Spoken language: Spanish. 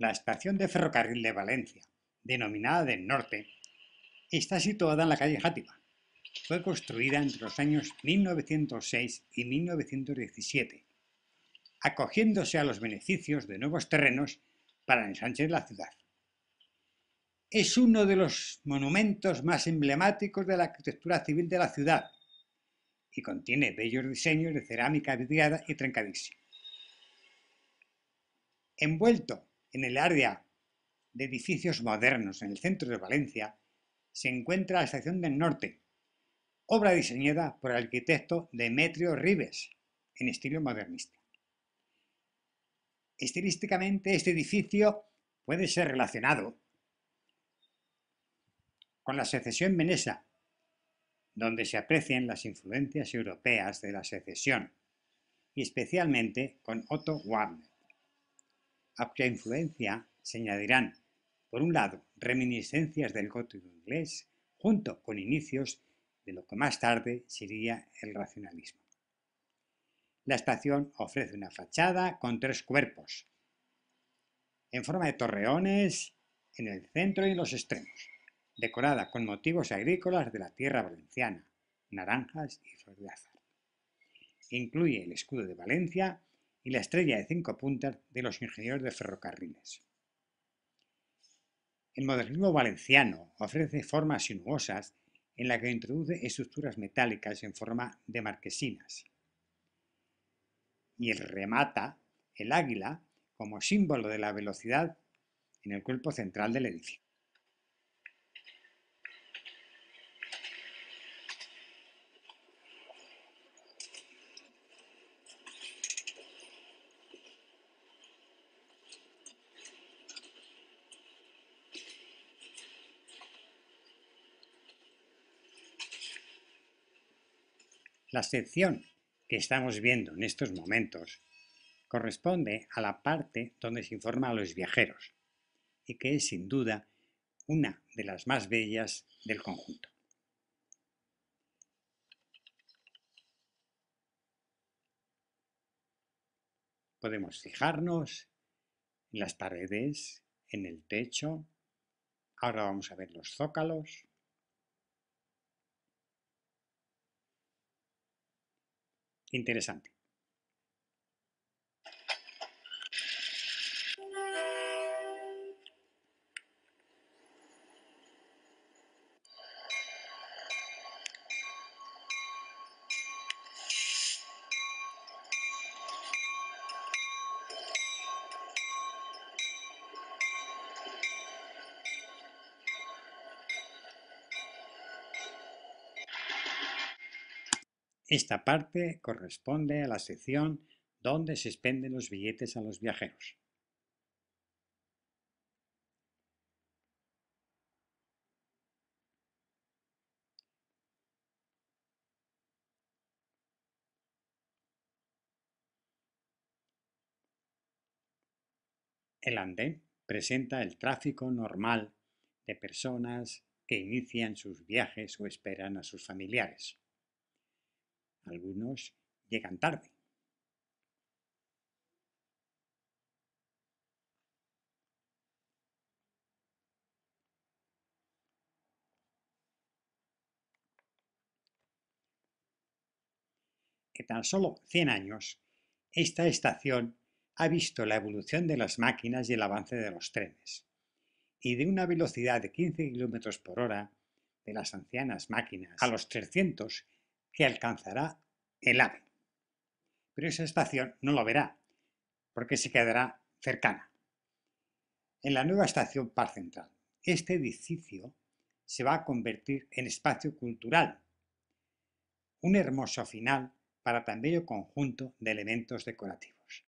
La estación de ferrocarril de Valencia, denominada del Norte, está situada en la calle Játiva. Fue construida entre los años 1906 y 1917, acogiéndose a los beneficios de nuevos terrenos para el ensanche de la ciudad. Es uno de los monumentos más emblemáticos de la arquitectura civil de la ciudad y contiene bellos diseños de cerámica vidriada y trencadísima. Envuelto en el área de edificios modernos en el centro de Valencia se encuentra la Estación del Norte, obra diseñada por el arquitecto Demetrio Ribes en estilo modernista. Estilísticamente, este edificio puede ser relacionado con la Secesión Menesa, donde se aprecian las influencias europeas de la secesión, y especialmente con Otto Warburg, a cuya influencia se añadirán, por un lado, reminiscencias del gótico inglés, junto con inicios de lo que más tarde sería el racionalismo. La estación ofrece una fachada con 3 cuerpos, en forma de torreones en el centro y en los extremos, decorada con motivos agrícolas de la tierra valenciana, naranjas y flor de azar. Incluye el escudo de Valencia y la estrella de 5 puntas de los ingenieros de ferrocarriles. El modernismo valenciano ofrece formas sinuosas en las que introduce estructuras metálicas en forma de marquesinas y remata el águila como símbolo de la velocidad en el cuerpo central del edificio. La sección que estamos viendo en estos momentos corresponde a la parte donde se informa a los viajeros y que es sin duda una de las más bellas del conjunto. Podemos fijarnos en las paredes, en el techo. Ahora vamos a ver los zócalos. Interesante. Esta parte corresponde a la sección donde se expenden los billetes a los viajeros. El andén presenta el tráfico normal de personas que inician sus viajes o esperan a sus familiares. Algunos llegan tarde. En tan solo 100 años, esta estación ha visto la evolución de las máquinas y el avance de los trenes, y de una velocidad de 15 km por hora de las ancianas máquinas a los 300 que alcanzará el AVE. Pero esa estación no lo verá, porque se quedará cercana. En la nueva estación Parc Central, este edificio se va a convertir en espacio cultural, un hermoso final para tan bello conjunto de elementos decorativos.